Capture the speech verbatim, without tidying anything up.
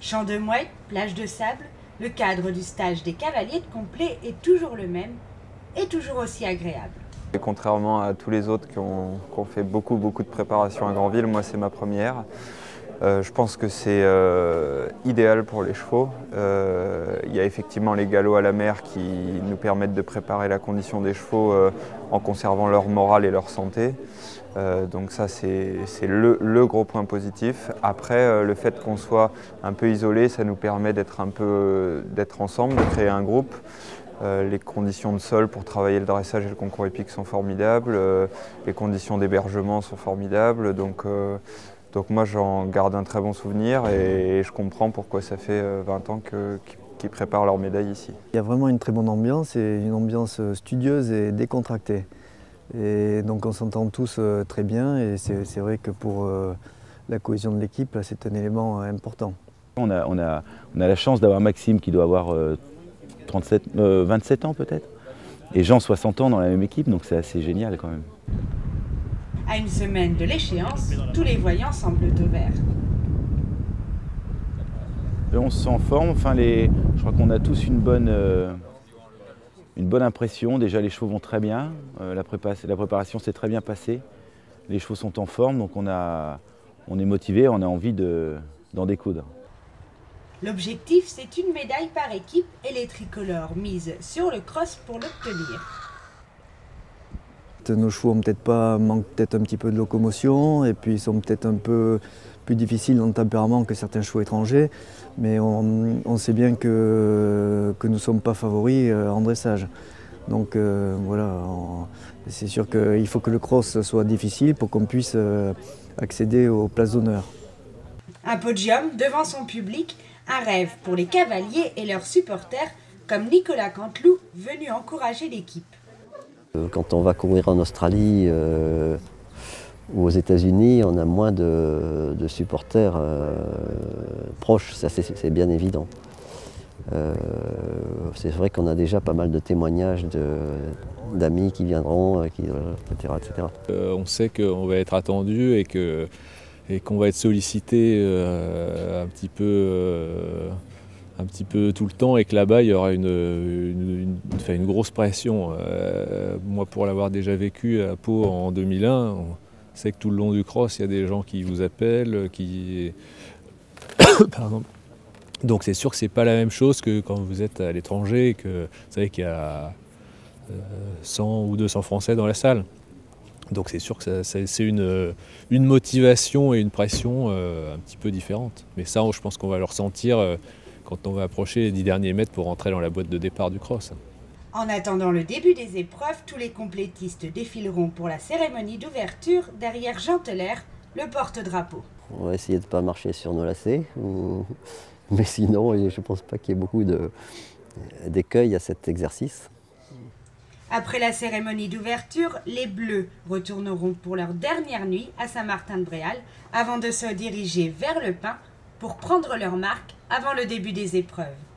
Champ de mouettes, plage de sable, le cadre du stage des cavaliers de complet est toujours le même et toujours aussi agréable. Et contrairement à tous les autres qui ont, qui ont fait beaucoup, beaucoup de préparation à Granville, moi c'est ma première. Euh, je pense que c'est euh, idéal pour les chevaux. Euh, il y a effectivement les galops à la mer qui nous permettent de préparer la condition des chevaux euh, en conservant leur morale et leur santé. Euh, donc ça c'est le, le gros point positif. Après euh, le fait qu'on soit un peu isolé, ça nous permet d'être un peu d'être ensemble, de créer un groupe. Euh, les conditions de sol pour travailler le dressage et le concours épique sont formidables. Euh, les conditions d'hébergement sont formidables. Donc, euh, donc moi j'en garde un très bon souvenir et, et je comprends pourquoi ça fait vingt ans que, qu'ils préparent leur médaille ici. Il y a vraiment une très bonne ambiance et une ambiance studieuse et décontractée. Et donc on s'entend tous très bien et c'est vrai que pour la cohésion de l'équipe, c'est un élément important. On a, on a, on a la chance d'avoir Maxime qui doit avoir trente-sept, euh, vingt-sept ans peut-être, et Jean soixante ans dans la même équipe, donc c'est assez génial quand même. À une semaine de l'échéance, tous les voyants semblent au vert. On se sent en forme, enfin les, je crois qu'on a tous une bonne, euh, une bonne impression. Déjà les chevaux vont très bien, euh, la, prépa, la préparation s'est très bien passée, les chevaux sont en forme, donc on, a, on est motivé, on a envie de, d'en découdre. L'objectif, c'est une médaille par équipe et les tricolores misent sur le cross pour l'obtenir. Nos chevaux ont peut-être pas, manquent peut-être un petit peu de locomotion et puis ils sont peut-être un peu plus difficiles dans le tempérament que certains chevaux étrangers, mais on, on sait bien que, que nous ne sommes pas favoris en dressage. Donc euh, voilà, c'est sûr qu'il faut que le cross soit difficile pour qu'on puisse accéder aux places d'honneur. Un podium devant son public, un rêve pour les cavaliers et leurs supporters, comme Nicolas Canteloup, venu encourager l'équipe. Quand on va courir en Australie euh, ou aux États-Unis, on a moins de, de supporters euh, proches, ça c'est bien évident. Euh, c'est vrai qu'on a déjà pas mal de témoignages d'amis qui viendront, qui, et cetera, et cetera. Euh, on sait qu'on va être attendu et que et qu'on va être sollicité euh, un petit peu euh, un petit peu tout le temps et que là-bas il y aura une, une, une, enfin, une grosse pression. Euh, moi pour l'avoir déjà vécu à Pau en deux mille un, on sait que tout le long du cross il y a des gens qui vous appellent, qui... Pardon. Donc c'est sûr que c'est pas la même chose que quand vous êtes à l'étranger, que vous savez qu'il y a cent ou deux cents Français dans la salle. Donc c'est sûr que c'est une, une motivation et une pression euh, un petit peu différente. Mais ça, je pense qu'on va le ressentir euh, quand on va approcher les dix derniers mètres pour rentrer dans la boîte de départ du cross. En attendant le début des épreuves, tous les complétistes défileront pour la cérémonie d'ouverture derrière Jean Teller, le porte-drapeau. On va essayer de ne pas marcher sur nos lacets, mais sinon je ne pense pas qu'il y ait beaucoup d'écueil à cet exercice. Après la cérémonie d'ouverture, les Bleus retourneront pour leur dernière nuit à Saint-Martin-de-Bréal avant de se diriger vers le Pin pour prendre leur marque avant le début des épreuves.